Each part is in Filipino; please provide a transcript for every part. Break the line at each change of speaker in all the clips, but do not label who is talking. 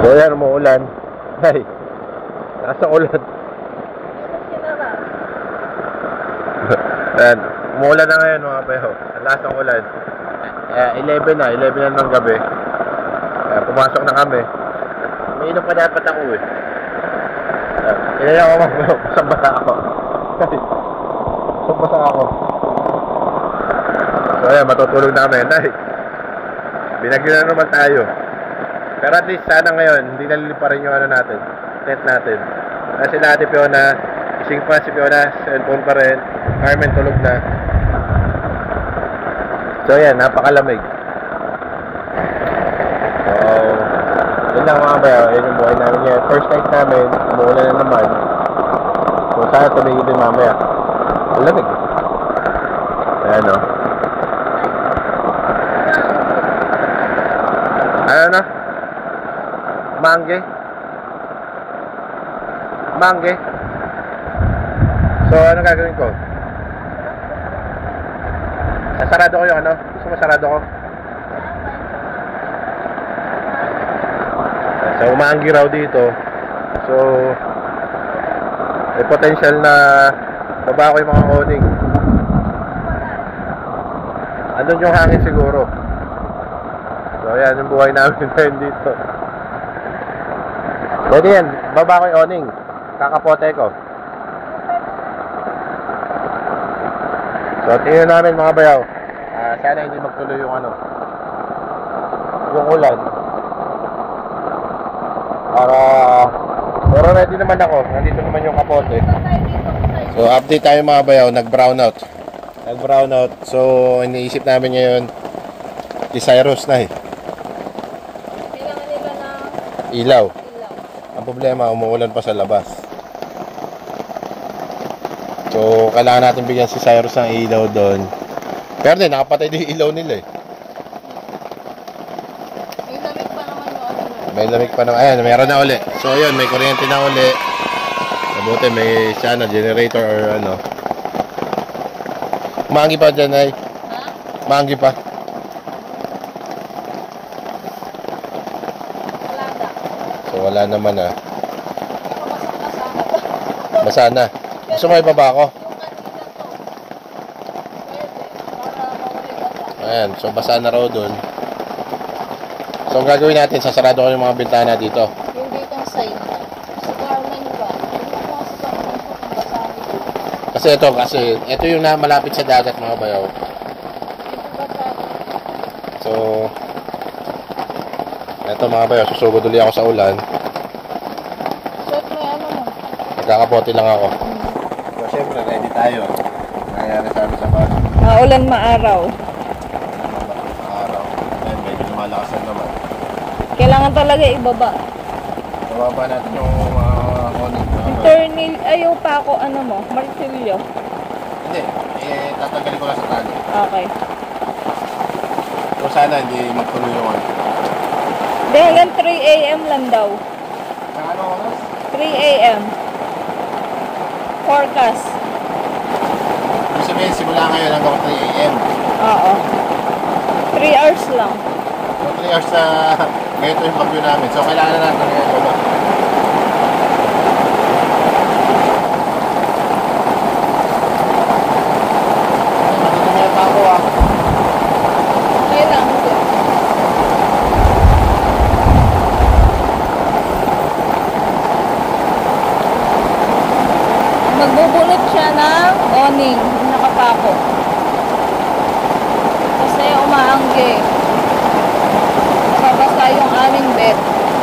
So yan, umuulan. Ay, taas ang ulan. Ayan, umuulan na ngayon mga bayaw. Ang taas ang ulan. 11 na ng gabi. Pumasok na kami. Umiinom pa dapat ako eh. Kaya ako mga bayaw, basang-basa ako. Basang-basa ako. So ayan, matutulog na kami. Ay, binagyo na naman tayo. Pero at least sana ngayon, hindi nalilip pa rin yung ano natin, tent natin. Kasi natin Fiona, ising pa si Fiona, cellphone pa rin, Carmen tulog na. So yan, napakalamig. So, yun lang mga bayaw, yun yung buhay namin ngayon. First night namin, umuulan na naman. So sana tumigil din mamaya. Ang lamig. Ayan o. Ano na? Mangge. So ano gagawin ko? Sasarado ko yung ano? Gusto mo sarado ko? So umanggi raw dito. So may potential na baba ko yung mga awning. Andun yung hangin siguro. So ayan yung buhay namin ngayon dito. Pwede yan, baba ko yung awning. Kakapote ko. So tingnan namin mga bayaw. Sana hindi magtuloy yung ano, yung ulan. Pero ready naman ako. Nandito naman yung kapote. So update tayo mga bayaw. Nag-brown out. So iniisip namin ngayon si Cyrus na eh.
Kailangan nila ng
Ilaw. Ang problema, umuulan pa sa labas. So, kailangan natin bigyan si Cyrus ng ilaw doon. Pero din, nakapatay din yung ilaw nila eh.
may lamig pa naman yung ano.
May lamig pa naman. Ayan, meron na uli. So, yun, may kuryente na uli. Mabuti, may sana, generator or ano. Maanggi pa dyan ay.
Ha?
Maanggi pa.
Wala na.
So, wala naman ah.
Pero
Basa na. Gusto mo ibaba ako?
yung kanina to. Pwede. Para mawali basa.
Ayan, so basa na raw doon. So ang gagawin natin, sasarado ko yung mga bintana dito.
Yung ditong side. Sa garland ba? Yung mga sa garland ko kung basahin ko.
Kasi ito yung na malapit sa dagat mga bayaw.
Yung basahin.
So ito mga bayaw, susugod ulit ako sa ulan.
Suot mo yung ano mo.
Magkakapote lang ako. So syempre, ready tayo. Nangyari sa amin sa baso.
Maulan maaraw.
Araw. Ayan, medyo lumalakasan naman.
Kailangan talaga ibaba.
Bababa natin yung awning.
Turnil, ayaw pa ako, ano mo, martilyo.
Hindi, tatanggalin ko lang sa tali.
Okay.
So sana hindi magtuloy yung ano.
Hindi, hanggang 3 AM lang daw.
Sa ano oras?
3 AM. Forecast.
Ibig sabihin, simula ngayon hanggang 3 AM.
Oo. 3 hours lang.
So 3 hours sa ganito yung bagyo namin. So kailangan na natin ngayon baba. Matutungyan pa ako ah.
Okay lang. Magbubulot siya ng awning, yung nakapako. Kasi umaangge. Nakabasa yung aming bed.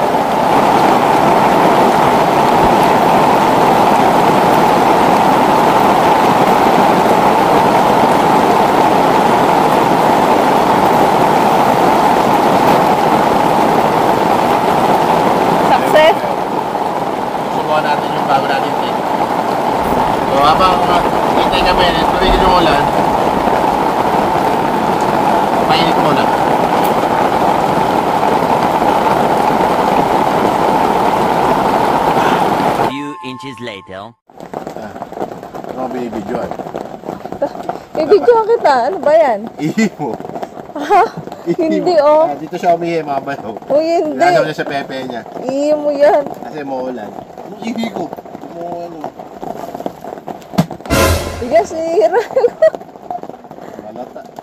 Success?
Subukan natin yung bago natin take. So habang hintay kami, tumigil yung ulan. Mainit muna.
Few inches later.
Ano binibidyoan?
Ibigyan kita. Ano ba yan?
Ihi mo.
Ha? Hindi, oh.
Dito siya umihi, mga bayaw.
Uy, hindi.
Lalaw niya sa pepe niya.
Ihi mo yan.
Kasi maulan. Yung ihi ko. Umuulan.
Tigas, sira.
Malata.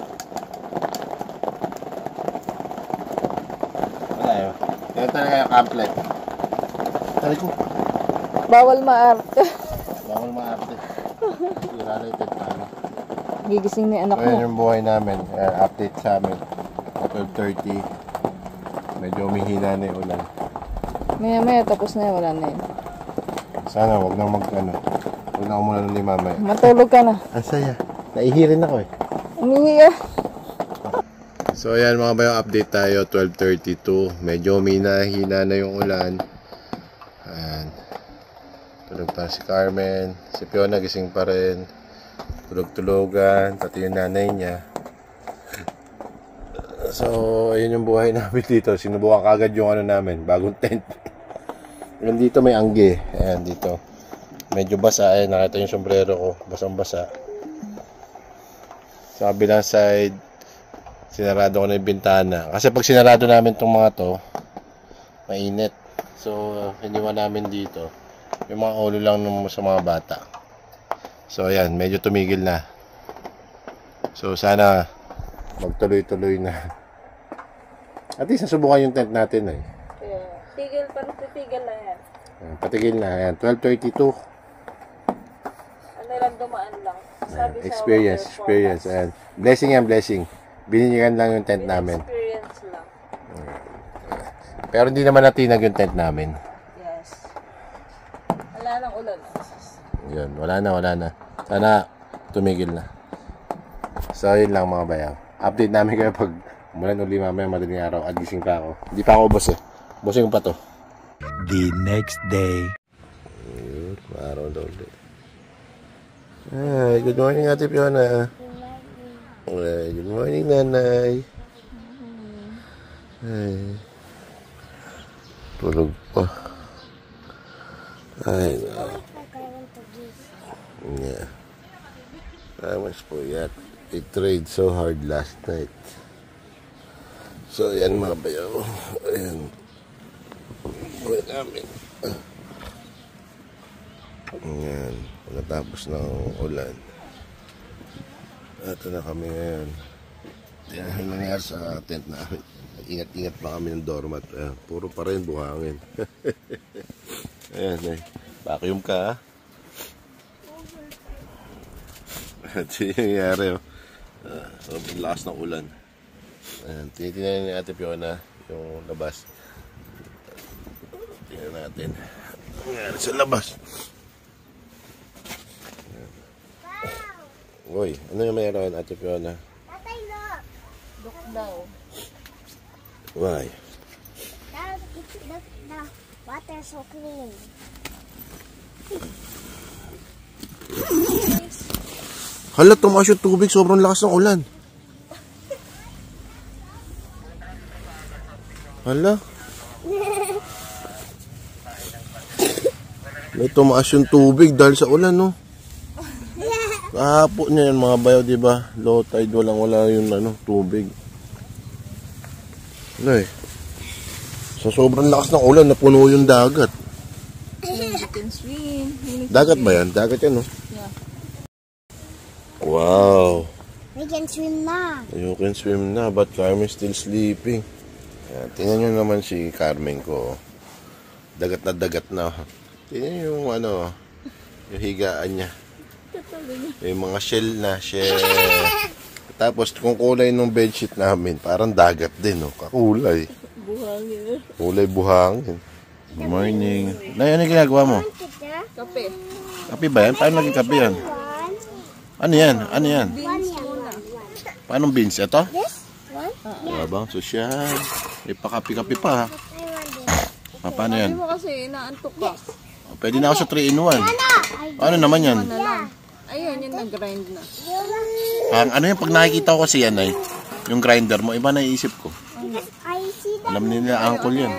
Wala yun. Kaya talaga yung complet. Tari ko.
Bawal maarte.
Bawal maarte. Sira na yung tent namin.
Gigising na yung anak
So
mo.
yun yung buhay namin. Update sa amin. 12:30. Medyo umihina na yung ulan.
Maya tapos na yun. Wala na yun.
Sana wag na wag na umulan ng mamaya.
Matulog ka na.
Ang saya. Naihirin ako eh.
Umihi ah.
So ayan mga bayo, update tayo. 12:32. Medyo hina na yung ulan. Ayan. Tulog pa si Carmen. Si Fiona gising pa rin. Tulog-tulogan. Pati yung nanay niya. So ayun yung buhay namin dito. Sinubukan kagad yung namin. Bagong tent. Yan dito may angge. Ayan dito. Medyo basa. Ayan nakita yung sombrero ko. Basang-basa. Sa kabilang side, sinarado ko na yung bintana. Kasi pag sinarado namin itong mga to, mainit. So, hiniwan namin dito. Yung mga ulo lang sa mga bata. So, ayan. Medyo tumigil na. So, sana magtuloy-tuloy na. At least, nasubukan yung tent natin eh.
Tigil, parang titigil na yan.
Ayan, patigil na. Ayan, 12:32.
Ano lang, dumaan lang. Sabi
Experience. Ayan. Blessing yan, blessing. Binigyan lang yung tent namin.
Experience lang.
Pero hindi naman natinag yung tent namin.
Yes. Wala nang ulan.
Yun, wala na. Sana tumigil na. So, yun lang mga bayaw. Update namin kayo pag umulan uli mamaya madaling araw at gising pa ako. Hindi pa ako ubos eh. Ubosing ko pa to.
The next day.
Yun, araw daw ulit. Hi, good morning Ate Fiona. Hi, good morning Nanay. Hi. Tulog pa. Ay, no. Yeah. I was puyat. It tried so hard last night. So, yan mga bayaw. Ayan. Buhay namin. Ayan. Pagkatapos ng ulan. Ito na kami ngayon. Yan ang nangyari sa tent namin. Ingat-ingat pa kami ng doormat. Ayan. Puro pa rin buhangin. Ayan eh. Vacuum ka ha? At yun yung nangyari oh. Sobrang lakas ng ulan. Ayan. Tinitingnan ni Ate Fiona yung labas. Tingnan natin. Ang nangyari sa labas. Uy, ano yung mayroon, Ate Fiona?
Tatay, look. Look daw.
Why?
The water so clean.
Hala, tumaas yung tubig. Sobrang lakas ng ulan. Hala. May tumaas yung tubig dahil sa ulan, no? Kahapon niya yan, mga bayaw, diba? Low tide, wala yung tubig. Ano eh? Sa sobrang lakas ng ulan, napuno yung dagat.
You can swim.
Dagat ba yan? Dagat yan, no?
Yeah.
Wow.
We can swim na.
You can swim na, but Carmen's still sleeping. Yan, tingnan nyo naman si Carmen ko. Dagat na. Tingnan nyo yung yung higaan niya. Yung mga shell. Tapos kung kulay ng bedsheet namin, parang dagat din, no? Kakulay.
Buhangin.
Kulay buhangin. Good morning. Nay, ano ginagawa mo?
Kape.
Kape ba yan? Paano naging kape yan? Ano yan?
Beans muna.
Paano beans? Ito?
This one?
Bang sosyal. May pakapi-kapi pa. Paano yan?
Hindi mo kasi inaantok ka.
Pwede na ako sa 3-in-1. Ano naman yan?
Ano lang. Ayun, yun nag-grind na.
Ano yung pag nakikita ko kasi yan ay yung grinder mo, iba naiisip ko. Alam nila uncle yan.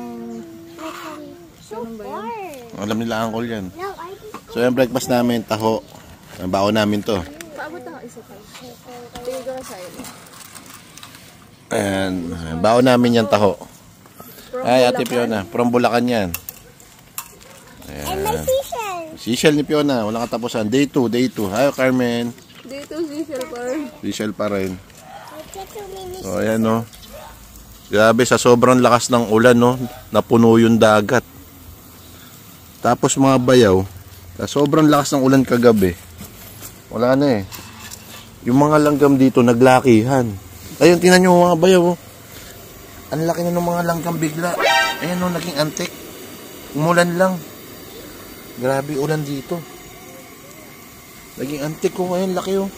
Alam nila uncle yan. So yung breakfast namin, taho. Ang baon namin to.
Paabot ako isa pa. Tingin ko sa iyo.
And baon namin yung taho. Ay, Ate Fiona, from Bulacan yan.
And my seashell.
Seashell ni Fiona, walang katapusan. Day 2, day 2. Hayo, Carmen.
Dito seashell pa rin.
Seashell pa rin.
I get to mini.
So, ayan, no. Grabe, sa sobrang lakas ng ulan, no. Napuno yung dagat. Tapos mga bayaw, sa sobrang lakas ng ulan kagabi, wala na eh. Yung mga langgam dito, naglakihan. Ayun, tingnan nyo mga bayaw, oh. Ang laki na ng mga langgam bigla. Ayan, no, naging antik. Umulan lang. Grabe, ulan dito. Naging antik ko ngayon, laki, oh.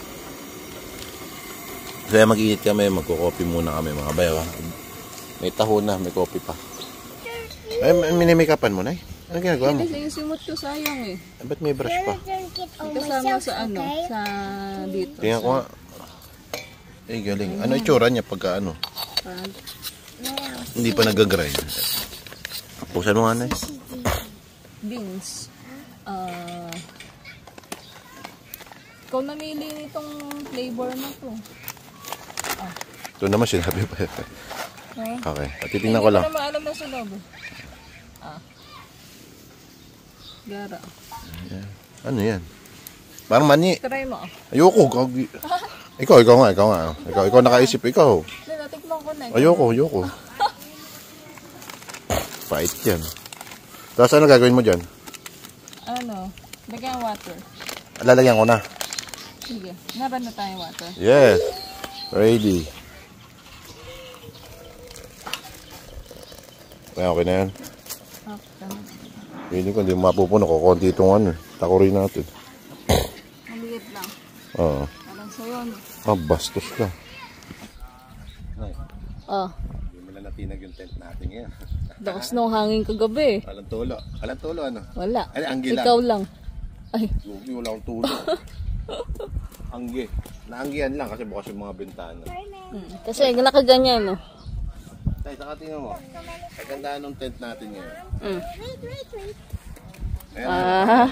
Kaya mag-iit kami, magkukopi muna kami mga bayaw. May taho na, may kopi pa. Ay, minimikapan mo na eh. Ano ginagawa mo?
Kasi yung simot ko sayang eh.
Ba't may brush pa?
Don't get all
Kasama
myself,
sa ano,
okay?
sa dito.
Tingnan ko nga. Eh, galing. Ano itsura niya pagka ano?
Pag
Hindi pa nag-grind. Pusan mo nga na eh.
beans. Ikaw namili nitong flavor na to.
Ito naman sinabi pa.
Huh?
Okay. Titingnan ko lang.
Hindi ko naman alam na sa loob. Gara.
Ano yan? Parang mani.
Try mo.
Ayoko. Ikaw nga. Ikaw nakaisip. Ikaw.
Hindi, natikman ko na.
Ayoko. Fight yan. Tapos ano gagawin mo dyan?
Ano? Lagyan ng water.
Lalagyan ko na.
Sige. Naran na tayo water.
Yes. Ready. Okay na yan.
Okay.
Hindi ko hindi mapupuno. Kukunti itong ano. Takurin natin.
Maliit lang.
Oo.
Parang sa'yo.
Bastos ka.
Oh.
Hindi mo na natinag yung tent natin ngayon.
Lakas nung hangin kagabi.
Walang tulo ano?
Wala.
Ay, anggi lang.
Ikaw lang. Ay.
Hindi wala akong tulo. Anggi. Naanggihan lang kasi bukas yung mga bintana.
Kasi nakaganyan, no?
Tay, saka tingnan mo. Kagandaan ng tent natin ngayon.
Wait.
Ayan.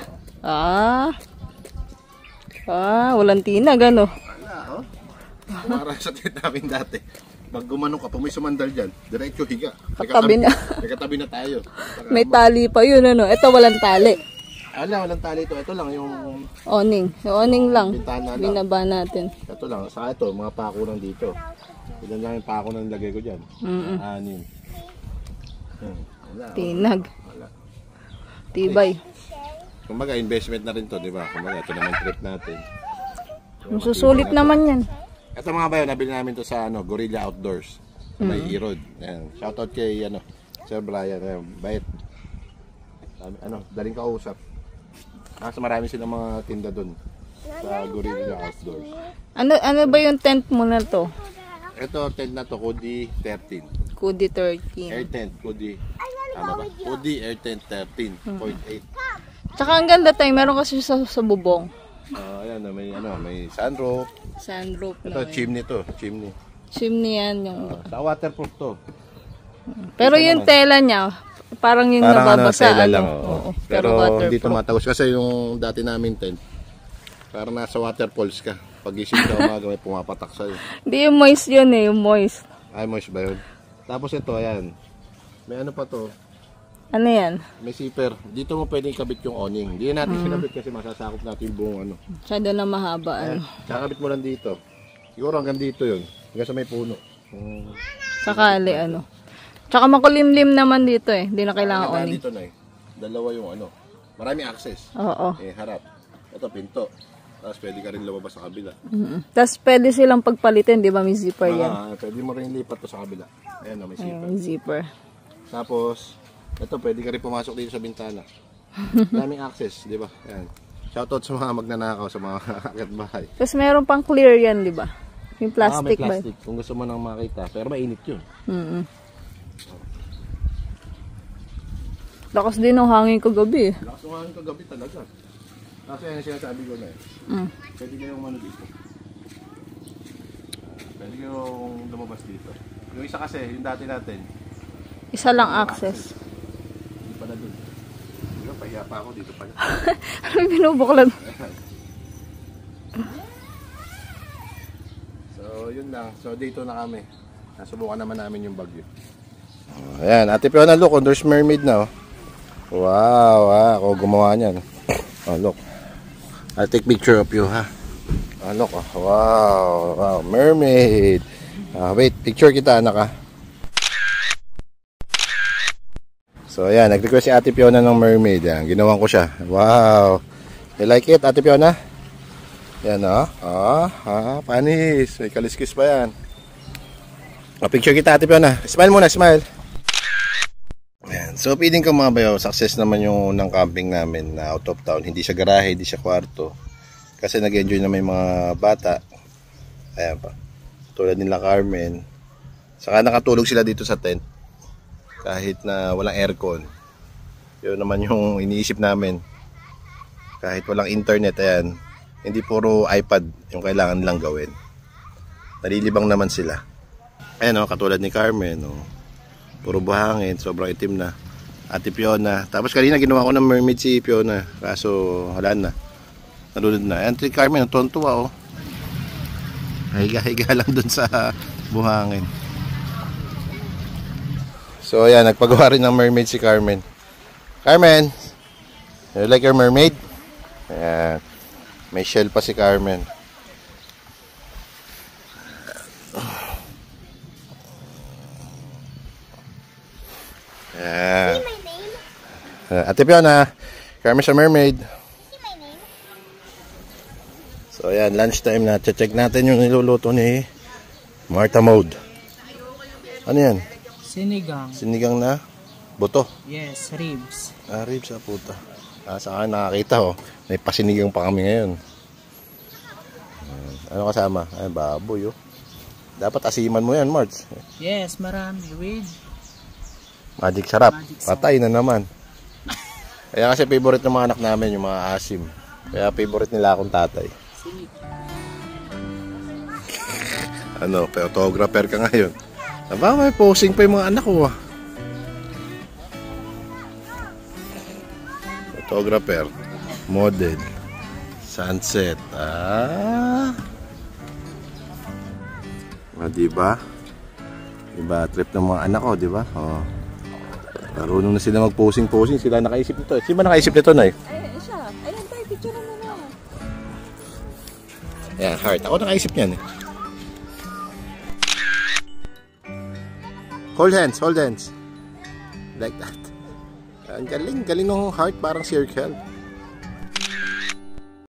Walang tinag, ano?
Wala, oh. Para sa tent namin dati. Pag gumanong ka, pag may sumandal dyan, diretso higa.
Katabi na.
Katabi na tayo. Saka,
May tali pa yun, ano? Ito walang tali.
walang tali ito. Ito lang yung
Awning. Yung awning lang.
bintana lang.
Binaba natin.
Ito lang. Saka ito, mga pako lang dito. Ilan lang yung pako na nilagay ko dyan. Anin. Wala.
Tinag.
Wala.
Tibay.
Kumbaga, investment na rin to, di ba? Kumbaga, ito naman trip natin.
Susulit naman yan.
Ito mga bayo, nabili namin to sa Gorilla Outdoors. Sa may Erod. Ayan. Shoutout kay Sir Brian. Ayan, bait. Daling kausap. Kasi marami silang mga tinda doon sa Gorilla Outdoors.
Ano ba yung tent mo na to?
Ito, tent na to, Kodi 13.
Kudi 13.
Air tent, Kodi. Tama ba? Kodi Air Tent 13.8.
Tsaka ang ganda tayo. Meron kasi sa bubong.
Ayan, may sunroof.
Sunroof
Ito,
na.
chimney to. Chimney.
Chimney yan. Yung...
Sa waterproof to.
Pero yung tela niya, parang yung nababasa.
tela
ano.
lang.
Oo.
Pero hindi
waterproof.
tumatagos kasi yung dati namin tent, parang nasa waterfalls ka. Pag isip ka umaga, may pumapatak sa'yo.
Hindi yung moist yun eh. Yung moist.
Ay, moist ba yun? Tapos ito, ayan. May ano pa to?
Ano yan?
May zipper. Dito mo pwedeng kabit yung awning. Hindi natin sinabit kasi masasakop natin yung buong ano.
Masyado na mahaba. Ano.
Kakabit mo lang dito. Siguro hanggang dito yun. Hanggang sa may puno.
Sakali ano. Tsaka makulimlim naman dito eh. Hindi na kailangan awning.
Dito na eh. Dalawa yung ano. Maraming access.
Oo.
Harap. Ito, pinto. Tapos pwede ka rin lumabas sa kabila.
Tapos pwede silang pagpalitin, di ba? May zipper yan.
Pwede mo rin lipat to sa kabila. Ayan, may zipper.
May zipper.
Tapos, ito, pwede ka rin pumasok dito sa bintana. Daming access, di ba? Ayan. Shoutout sa mga magnanakaw, sa mga kakakit bahay.
Tapos meron pang clear yan, di ba? Yung plastic,
may plastic. Kung gusto mo nang makita. Pero mainit yun.
ba? Lakas din ang hangin kagabi eh.
Lakas ng hangin kagabi talaga. Kasi yan yung sinasabi ko na eh. Pwede kayong ano dito. Pwede kayong lumabas dito. Yung isa kasi, yung dati natin.
Isa lang access.
Hindi pala dun. Di ba, pahiya pa ako dito pala.
Ano yung binubuklan?
So, yun lang. So, dito na kami. Nasubukan naman namin yung bagyo. Ayan, Ate Fiona, look, there's mermaid na. Wow, ako gumawa niyan. Oh, look. I'll take picture of you, ha. Oh, look, wow, mermaid. Wait, picture kita, anak, ha. So, ayan, nag-request si Ate Fiona ng mermaid. Ayan, ginawan ko siya. Wow. You like it, Ate Fiona? Yan, panis. May kaliskis pa yan. Picture kita, Ate Fiona. Smile muna, smile. Ayan. So, feeling ko mga bayo, success naman yung unang camping namin na out of town. Hindi siya garahe, hindi siya kwarto. Kasi nag-enjoy na may mga bata. Ayan pa. Tulad nila Carmen. Saka nakatulog sila dito sa tent. Kahit na walang aircon. Yun naman yung iniisip namin. Kahit walang internet, ayan. Hindi puro iPad yung kailangan nilang gawin. Nalilibang naman sila. Ayan katulad ni Carmen. Puro buhangin, sobrang itim na. Ate Fiona. Tapos kanina ginawa ko ng mermaid si Fiona. Kaso wala na. Nalunod na. Ayan si Carmen, tuwan-tuwa. Higa-higa lang dun sa buhangin. So ayan, nagpagawa rin ng mermaid si Carmen. Carmen, you like your mermaid? Ayan. May shell pa si Carmen. Ayan.
See my name?
Ate Fiona, Carmen's a mermaid.
See my name?
So ayan, lunchtime na. Check natin yung niluluto ni Martha Mode. Ano yan?
Sinigang.
Sinigang na buto.
Yes, ribs.
Ribs puta. Saan nakakita may pasinigang pa kami ngayon. Ano kasama? Ay, baboy Dapat asiman mo yan, Marts.
Yes, marami. With
Magic sarap.
Magic sarap.
Patay na naman. Kaya kasi favorite ng mga anak namin yung mga asim. Kaya favorite nila akong tatay.
sinig.
Photographer ka ngayon. Aba, may posing pa yung mga anak ko Photographer, model, sunset. Diba? Iba trip ng mga anak ko, diba? Marunong na sila mag-posing-posing. Sila nakaisip nito. Sino ba nakaisip nito, Nay?
Siya. Ayun tayo, picture mo na.
Ayan, heart. Ako nakaisip niyan Hold hands, hold hands. Like that. Ang galing ng heart, parang circle.